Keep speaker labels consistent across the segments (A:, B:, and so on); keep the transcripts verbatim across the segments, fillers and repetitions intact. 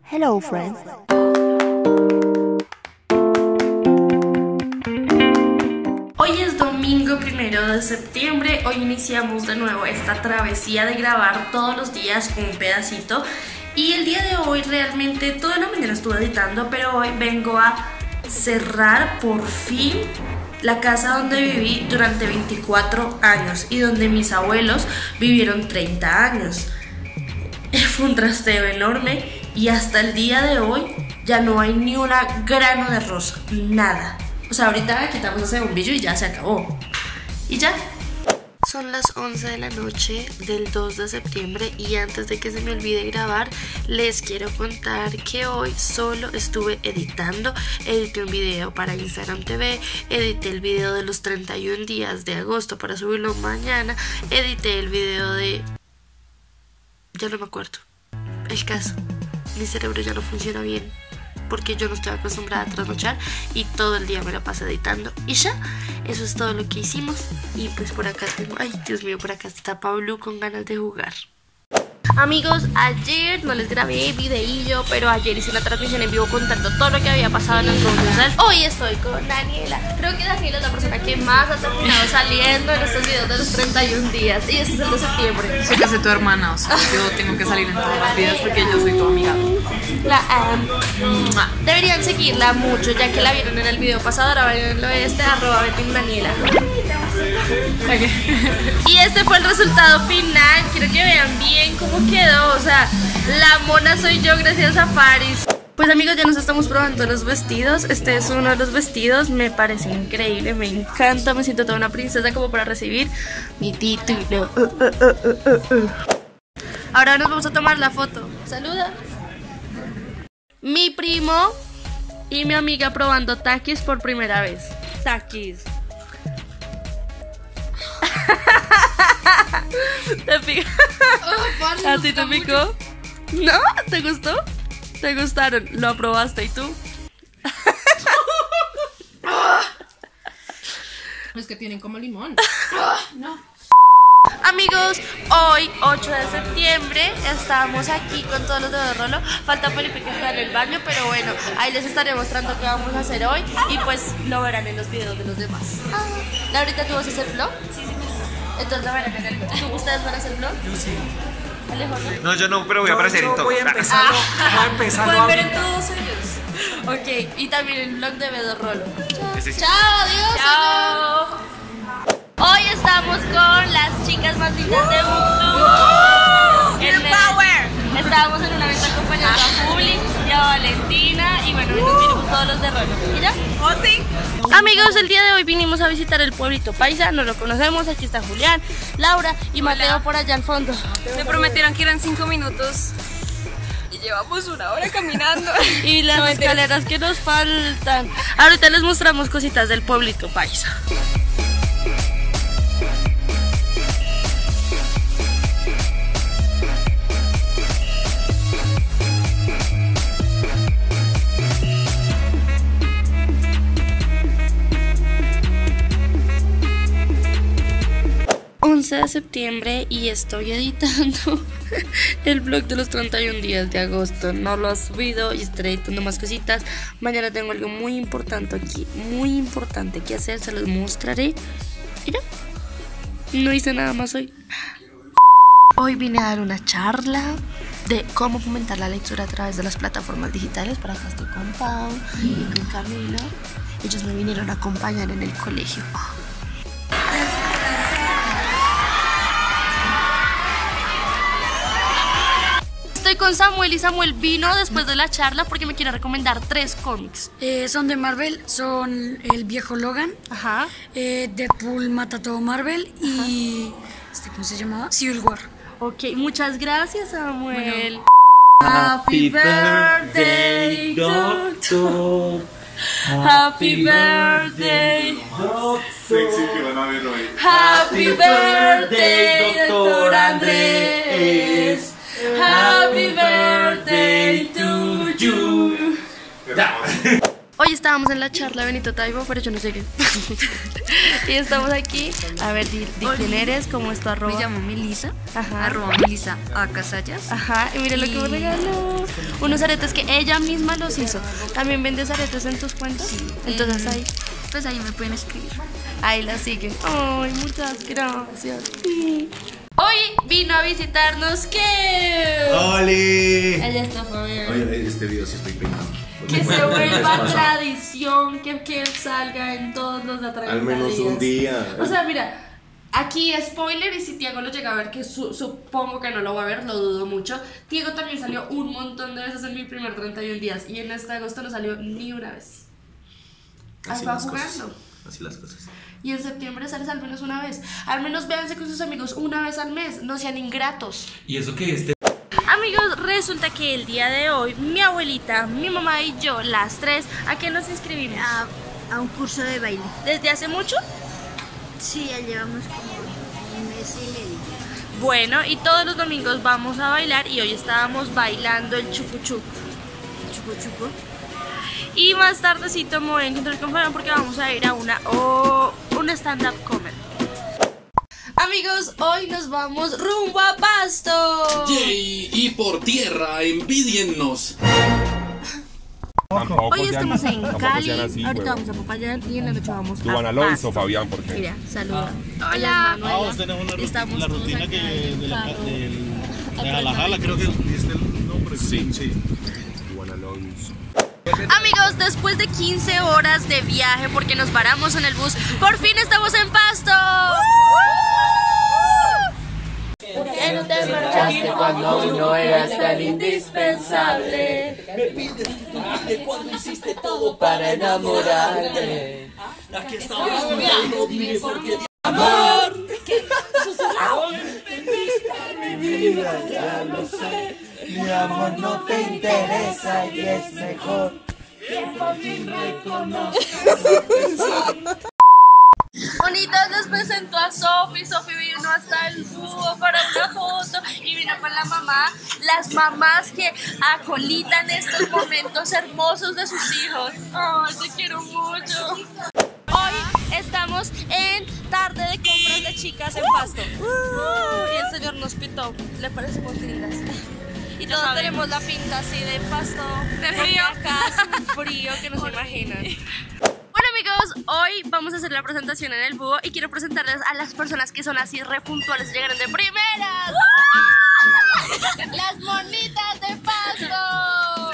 A: Hello, friends.
B: Hoy es domingo primero de septiembre. Hoy iniciamos de nuevo esta travesía de grabar todos los días un pedacito. Y el día de hoy realmente toda la mañana estuve editando, pero hoy vengo a cerrar por fin la casa donde viví durante veinticuatro años y donde mis abuelos vivieron treinta años. Fue un trasteo enorme y hasta el día de hoy ya no hay ni una grano de rosa, nada. O sea, ahorita quitamos ese bombillo y ya se acabó. Y ya. Son las once de la noche del dos de septiembre y antes de que se me olvide grabar, les quiero contar que hoy solo estuve editando. Edité un video para Instagram T V, edité el video de los treinta y un días de agosto para subirlo mañana, edité el video de... ya no me acuerdo. El caso, mi cerebro ya no funciona bien porque yo no estoy acostumbrada a trasnochar y todo el día me la paso editando. Y ya, eso es todo lo que hicimos. Y pues por acá tengo... ay, Dios mío, por acá está Pablo con ganas de jugar. Amigos, ayer no les grabé videillo, pero ayer hice una transmisión en vivo contando todo lo que había pasado en el Royal. Hoy estoy con Daniela. Creo que Daniela es la persona que más ha terminado saliendo en estos videos de los treinta y un días. Y este es el de septiembre.
C: Soy casi tu hermana, o sea, yo tengo que salir en todos los videos porque yo soy tu amiga.
B: La amo. Deberían seguirla mucho, ya que la vieron en el video pasado. Ahora verlo este, arroba Betty Daniela. Okay. Y este fue el resultado final. Quiero que vean bien cómo quedó. O sea, la mona soy yo gracias a Paris. Pues amigos, ya nos estamos probando los vestidos. Este es uno de los vestidos. Me parece increíble, me encanta. Me siento toda una princesa como para recibir mi título. uh, uh, uh, uh, uh. Ahora nos vamos a tomar la foto. Saluda. Mi primo y mi amiga probando Takis por primera vez. Takis. ¿Te picó? Oh, ¿así te picó? ¿No? ¿Te gustó? ¿Te gustaron? ¿Lo aprobaste y tú?
C: Es que tienen como limón. No.
B: Amigos, hoy ocho de septiembre estamos aquí con todos los dedos de rolo. Falta Felipe que está en el baño, pero bueno, ahí les estaré mostrando qué vamos a hacer hoy y pues lo verán en los videos de los demás. Laurita, ¿tú vas a hacer vlog? Sí, sí. Entonces lo verán en el vlog. ¿Tú, ustedes van a hacer vlog? Yo sí. Alejo, ¿no?
D: No, yo no, pero voy a aparecer en todo.
E: Voy a empezar. Voy a empezar.
B: Pueden ver en todos ellos. Ok, y también el vlog de Bedo Rolo. Chao.
D: Sí, sí.
B: Chao, adiós. Chao. Hoy estamos con las chicas más lindas de mundo. El Power. Estábamos en un evento acompañando a Publi y a Valentina. Y bueno, hoy nos vinimos todos los de Rolo. ¿Y ya?
C: ¿Oh, sí?
B: Amigos, el día de hoy vinimos a visitar el pueblito paisa. No lo conocemos. Aquí está Julián, Laura y
C: Hola.
B: Mateo por allá al fondo.
C: Me prometieron que eran cinco minutos. Y llevamos una hora caminando.
B: Y las no, escaleras que nos faltan. Ahorita les mostramos cositas del pueblito paisa. once de septiembre y estoy editando el vlog de los treinta y un días de agosto. No lo he subido y estaré editando más cositas. Mañana tengo algo muy importante aquí, muy importante que hacer, se los mostraré. Mira, no hice nada más hoy. Hoy vine a dar una charla de cómo fomentar la lectura a través de las plataformas digitales. Para acá estoy con Pau y con Camila. Ellos me vinieron a acompañar en el colegio. Estoy con Samuel y Samuel vino después de la charla porque me quiere recomendar tres cómics.
F: Eh, son de Marvel, son El Viejo Logan,
B: Ajá.
F: eh, Deadpool Mata Todo Marvel y este, ¿cómo se llamaba? Civil War.
B: Ok, muchas gracias, Samuel.
F: Bueno.
B: Happy birthday, doctor. Happy birthday.
G: Sexy que van a ver hoy.
B: Happy birthday, doctor Andrés. Happy birthday to you. Hoy está estábamos en la charla de Benito Taibo, pero yo no sé qué. Y estamos aquí. A ver, di, di quién eres, cómo es tu arroba.
C: Me llamo Melissa.
B: Ajá.
C: Arroba Melissa A Casallas.
B: Ajá, y mire lo que me regaló. Unos aretes que ella misma los hizo. ¿También vendes aretes en tus cuentas?
C: Sí.
B: Entonces
C: eh,
B: ahí,
C: Pues ahí me pueden escribir.
B: ahí la siguen. Ay, muchas gracias. Sí. Hoy vino a visitarnos que...
G: ¡Oli!
B: Ella está Fabián.
G: Oye, este video sí estoy peinado.
B: Que se vuelva tradición, que, que él salga en todos los de treinta
G: Al menos
B: días.
G: un día.
B: O sea, mira, aquí spoiler, y si Tiago lo llega a ver, que su, supongo que no lo va a ver, lo dudo mucho. Tiago también salió un montón de veces en mi primer treinta y un días, y en este agosto no salió ni una vez.
G: Así
B: Ahí va
G: las
B: jugando.
G: cosas. Así las cosas.
B: Y en septiembre sales al menos una vez. Al menos véanse con sus amigos una vez al mes, no sean ingratos.
A: Y eso que este...
B: Amigos, resulta que el día de hoy mi abuelita, mi mamá y yo, las tres, ¿a qué nos inscribimos?
D: A, a un curso de baile.
B: ¿Desde hace mucho?
D: Sí, ya llevamos como un mes y medio.
B: Bueno, y todos los domingos vamos a bailar y hoy estábamos bailando el chucu chucu.
D: Chupo chupo.
B: Y más tardecito me voy a encontrar con Fabián porque vamos a ir a una o un stand-up comedy. Amigos, hoy nos vamos rumbo a Pasto.
A: Yay, y por tierra, envidiennos.
H: Tampoco
B: Hoy
H: sean-
B: estamos en
H: tampoco
B: Cali,
H: sean así,
B: ahorita
H: huevón.
B: vamos a Popayán y en la noche vamos
H: Duan
B: a
H: Alonso,
B: Pasto.
H: Fabián, ¿por qué?
B: Mira, saluda.
C: Hola.
B: Ella es Manuela.
I: Ah, vos tenés una rutina,
B: Estamos
I: la
B: todos
I: rutina
B: acá
I: que
B: en el
I: de la,
B: carro.
I: del, de Jala Jala, creo que es el nombre.
H: Sí.
I: sí.
H: Duan Alonso.
B: Amigos, después de quince horas de viaje porque nos paramos en el bus, por fin estamos en Pasto. ¿Por qué no te marchaste cuando no eras tan indispensable?
J: Me pides de cuando hiciste todo para enamorarme. Aquí estamos jugando, dime por qué. Amor, mi vida, ya lo sé. Mi amor no te interesa y es mejor que por fin reconozcas.
B: Bonitas, les presento a Sofi. Sofi vino hasta el búho para una foto y vino con la mamá. Las mamás que acolitan estos momentos hermosos de sus hijos. Ay, te quiero mucho. Hoy estamos en tarde de compras de chicas en Pasto. Uh, y el señor nos pitó. Le parecemos lindas. Y todos tenemos la pinta así de Pasto. De frío. Acá hace un frío que no se imaginan. Bueno amigos, hoy vamos a hacer la presentación en el búho y quiero presentarles a las personas que son así re puntuales y llegaron de primeras. Las monitas de Pasto.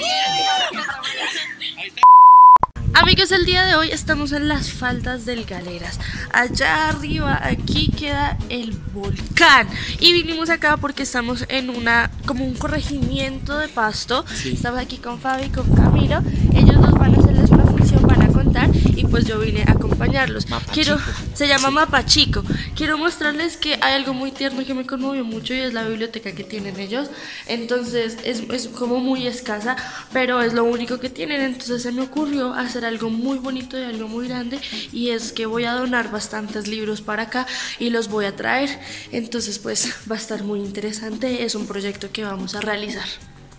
B: Amigos, el día de hoy estamos en las faldas del Galeras. Allá arriba, aquí queda el volcán. Y vinimos acá porque estamos en una, como un corregimiento de Pasto. Sí. Estamos aquí con Fabi y con Camilo. Ellos dos van a hacerles una función, van a contar. Y pues yo vine a acompañarlos. Mapa Quiero, Chico. Se llama sí. Mapa Chico. Quiero mostrarles que hay algo muy tierno que me conmovió mucho y es la biblioteca que tienen ellos. Entonces es, es como muy escasa, pero es lo único que tienen. Entonces se me ocurrió hacer algo muy bonito y algo muy grande, y es que voy a donar bastantes libros para acá y los voy a traer. Entonces pues va a estar muy interesante. Es un proyecto que vamos a realizar.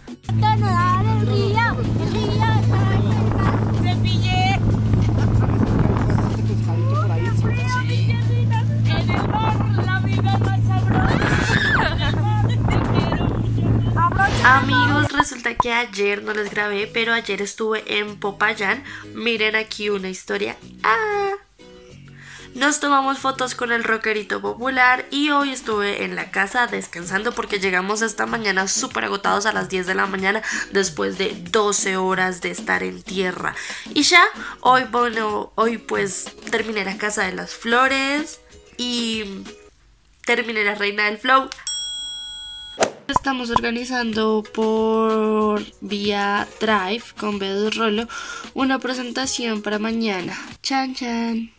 B: Amigos, resulta que ayer no les grabé, pero ayer estuve en Popayán. Miren aquí una historia. ¡Ah! Nos tomamos fotos con el rockerito popular y hoy estuve en la casa descansando porque llegamos esta mañana súper agotados a las diez de la mañana después de doce horas de estar en tierra. Y ya, hoy, bueno, hoy pues terminé la Casa de las Flores y terminé la Reina del Flow. Estamos organizando por vía Drive con B dos Rolo una presentación para mañana. Chan chan.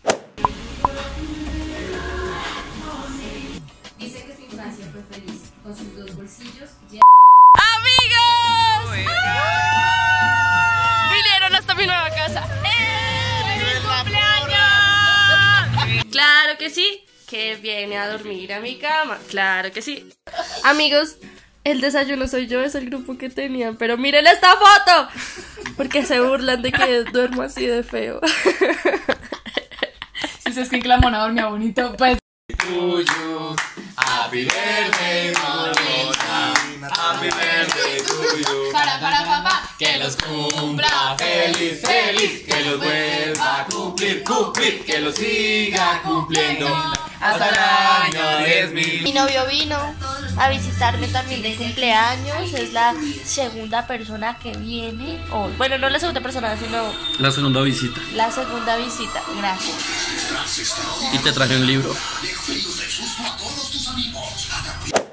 C: Dice que su infancia fue feliz con sus dos bolsillos.
B: ¡Amigos! ¡Ah! Vinieron hasta mi nueva casa. ¡Eh! ¡Feliz cumpleaños! Claro que sí. Que viene a dormir a mi cama. Claro que sí. Amigos, el desayuno soy yo, es el grupo que tenían. Pero miren esta foto. Porque se burlan de que duermo así de feo.
C: Si ustedes creen que la mona dormía bonito, pues.
J: Tuyo, happy birthday, Monita. Happy birthday to you.
C: Para, para, papá.
J: Que los cumpla feliz, feliz. Que los vuelva a cumplir, cumplir. Que los siga cumpliendo hasta el año diez mil.
D: Mi novio vino a visitarme también de cumpleaños. Es la segunda persona que viene hoy. Bueno, no la segunda persona, sino
A: La segunda visita.
D: la segunda visita. Gracias.
A: Y te traje un libro.